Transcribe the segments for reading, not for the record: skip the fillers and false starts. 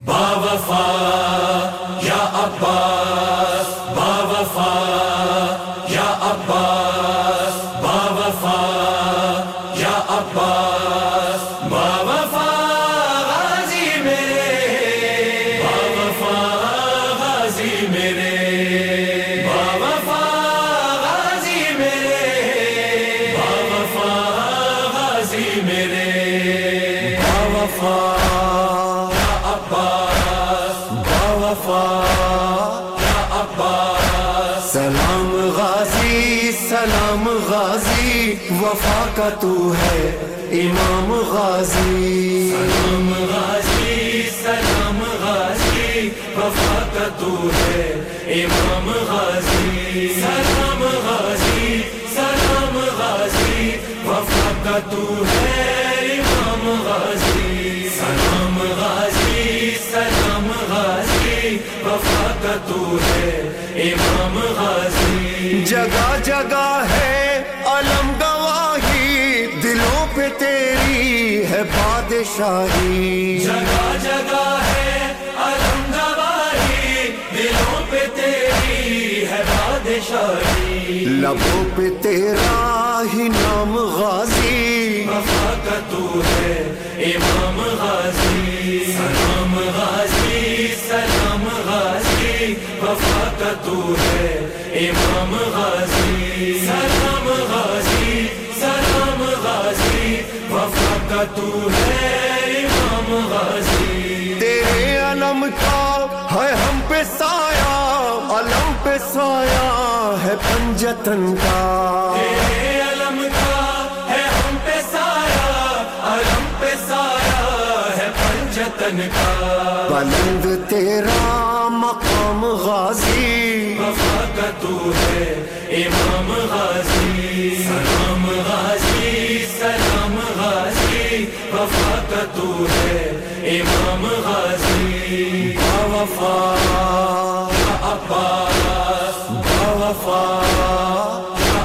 باوفا یا عباس، باوفا یا عباس، باوفا یا عباس، باوفا غازی میرے، باوفا غازی میرے، باوفا غازی میرے، باوفا غازی میرے، باوفا یا عباس، باوفا یا عباس، سلام غازی سلام غازی، وفا کا تو ہے امام غازی، سلام غازی سلام غازی، وفا کا تو ہے امام غازی، سلام غازی سلام غازی، وفا کا تو ہے امام غازی، سلام غازی سلام غازی، وفا کا تو ہے امام غازی، جگہ جگہ ہے علم گواہی، دلوں پہ تیری ہے بادشاہی، جگہ جگہ ہے علم گواہی، دلوں پہ تیری ہے بادشاہی، لبوں پہ تیرا ہی نام غازی، وفا کا تو ہے امام غازی، سلام غازی سلام غازی، وفا کا تو ہے امام غازی، سلام غازی سلام غازی، وفا کا تو ہے امام غازی، تیرے علم کا ہے ہم پہ سایہ، علم پہ سایہ ہے پنجتن کا، تیرے علم کا ہے ہم پہ سایہ، علم پہ سایہ ہے پنجتن کا، بلند تیرا مقام غازی، وفا کا تو ہے امام غازی، سلام غازی سلام غازی، وفا کا تو ہے امام غازی، باوفا یا عباس، باوفا یا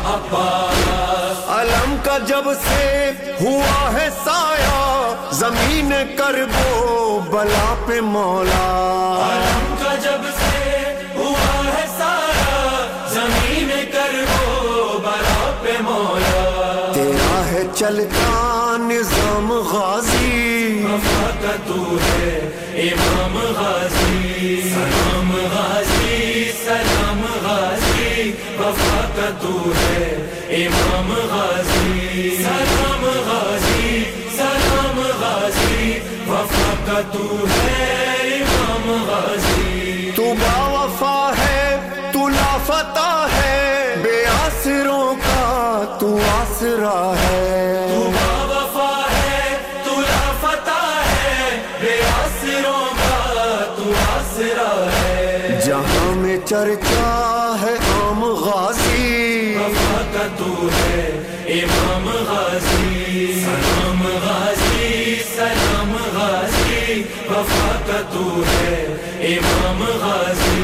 عباس، علم کا جب سے ہوا ہے سایہ، زمین کربو بلا پہ مولا، علم کا جب سے ہوا ہے سایہ، زمین کربو بلا پہ مولا، تیرا ہے چلتا نظام غازی، وفا کا تو ہے امام غازی، سلام غازی سلام غازی، وفا کا تو ہے امام غازی، سلام غازی سلام غازی، وفا کا تو ہے امام غازی، تو باوفا ہے تو لافتہ ہے، بے آسروں کا تو آسرا ہے، تو باوفا ہے تو لافتہ ہے، بے آسروں کا تو آسرا ہے، جہاں میں چرچا ہے عام غازی، وفا کا تو ہے امام غازی، سلام غازی سلام غازی، وفا کا تو ہے امام غازی،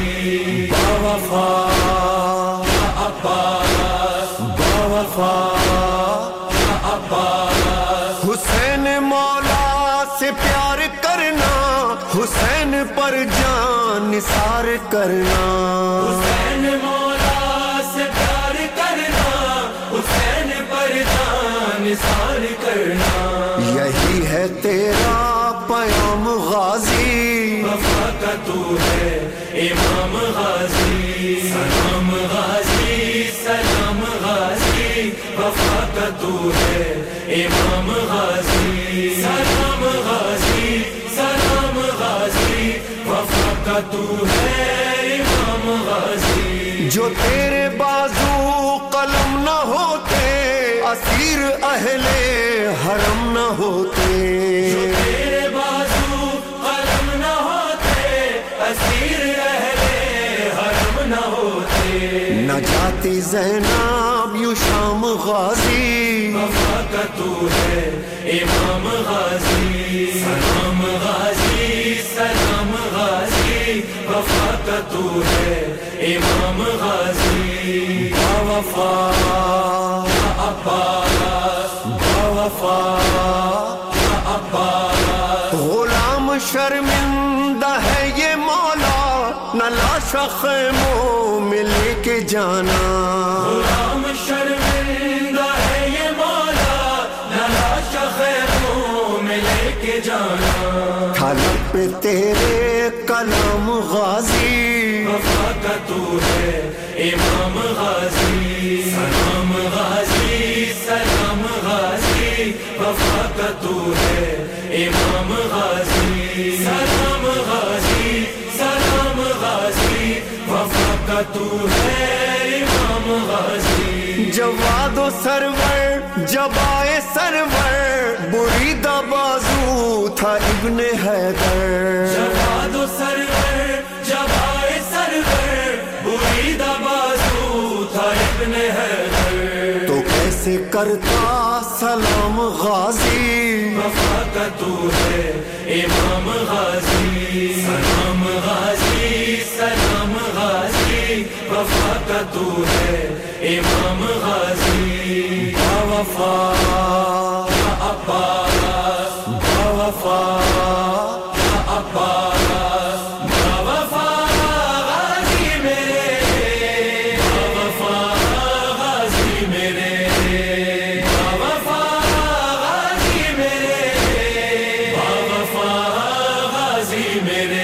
باوفا یا عباس، باوفا یا عباس، حسین مولا سے پیار کرنا، حسین پر جان نثار کرنا، حسین مولا سے پیار کرنا، حسین پر جان نثار کرنا، یہی ہے تیرا پیام غازی، وفا کا تو ہے امام غازی، سلام غازی سلام غازی، وفا کا تو ہے امام غازی، سلام غازی سلام غازی، وفا کا تو ہے امام غازی، جو تیرے بازو قلم نہ ہوتے، اسیر اہل حرم نہ ہوتے، تیرے بازو قلم نہ ہوتے، اسیر اہل حرم نہ ہوتے، نہ جاتی زینب یوں شام غازی، وفا کا تو ہے امام غازی، سلام غازی سلام غازی، وفا کا تو ہے امام غازی، باوفا یا عباس، باوفا یا عباس، غلام شرمندہ شرمندہ ہے یہ مولا نہ لاشا خیموں میں لے کے جانا غلام شرمندہ ہے یہ مولا نہ لاشا خیموں میں لے کے جانا تھا لب پہ تیرے کلام غازی وفا کا تو ہے امام غازی سلام غازی سلام غازی وفا کا تو ہے امام غازی سلام غازی سلام غازی وفا کا تو ہے امام غازی جواد و سرور جب آئے سرور بریدہ بازو تھا ابن حیدر جواد و سرور جب آئے سرور بریدہ بازو تھا ابن حیدر تو کیسے کرتا سلام غازی وفا کا تو ہے امام غازی سلام غازی سلام غازی وفا کا تو ہے امام غازی با وفا یا عباس با وفا یا عباس با وفا غازی میرے با وفا غازی میرے با وفا غازی میرے با وفا غازی میرے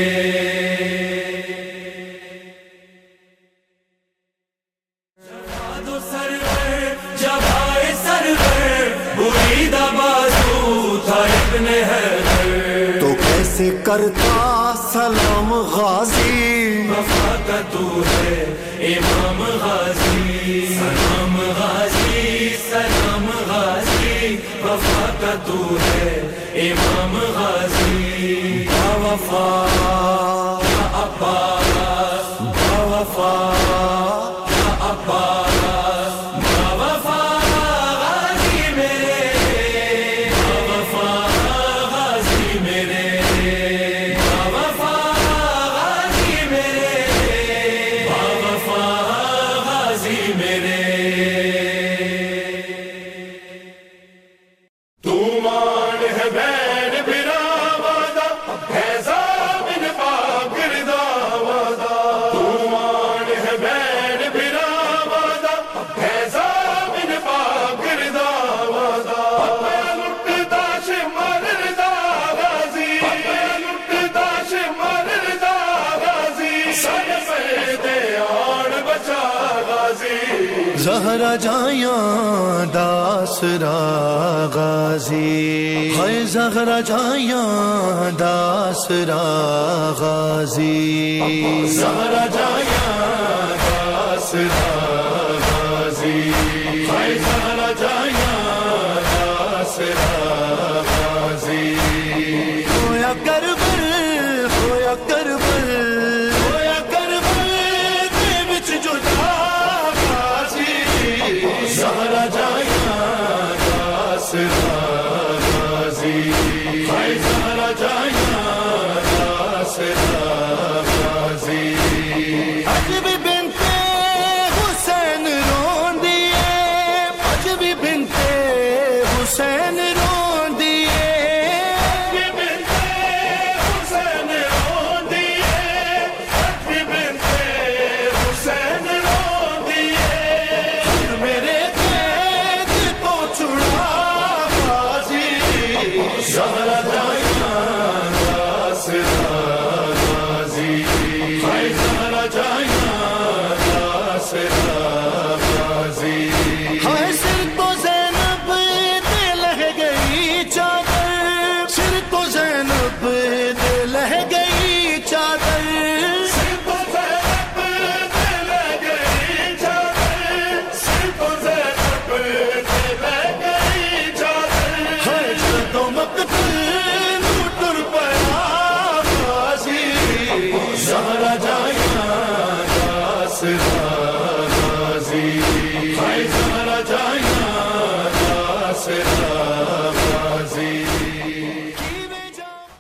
جب آئے سرور بریدہ بازو تھا ابن حیدر تو کیسے کرتا سلام غازی وفا کا تو ہے امام غازی سلام غازی سلام غازی وفا کا تو ہے امام غازی با وفا یا عباس با وفا یا عباس با وفا غازی میرے با وفا غازی میرے با وفا غازی میرے با وفا غازی میرے تو مان ہے بین براوادہ ہے زامن پاک گرداوادہ تو مان ہے بین براوادہ ہے زامن پاک گرداوادہ لٹتا شمر رضا غازی لٹتا شمر رضا غازی سر دے آن بچا غازی زہرا جائیاں داسرا غازی ہے زہرا جائیاں داسرا غازی زہرا جائیاں داسرا غازی ہے زہرا جائیاں داسرا غازی ہویا کربل ہویا کربل ہویا کربل دے وچ جدا غازی زہرا جائیاں داسرا غازی ہے زہرا جائیاں داسرا غازی اج بھی بنتے حسین رون دیے اج بھی بنتے حسین رون دیے حسین رو دیے حسین رو دیے میرے قید کو چھڑا غازی زہرا جائیاں داسرا غازی ہے زہرا جائیاں داسرا غازی ہائے سر تو زینب دے لہ گئی چادر سر تو زینب دے لہ گئی چادر ہائے جدو مقتل نو ٹر پیا غازی زہرا جائیاں داسرا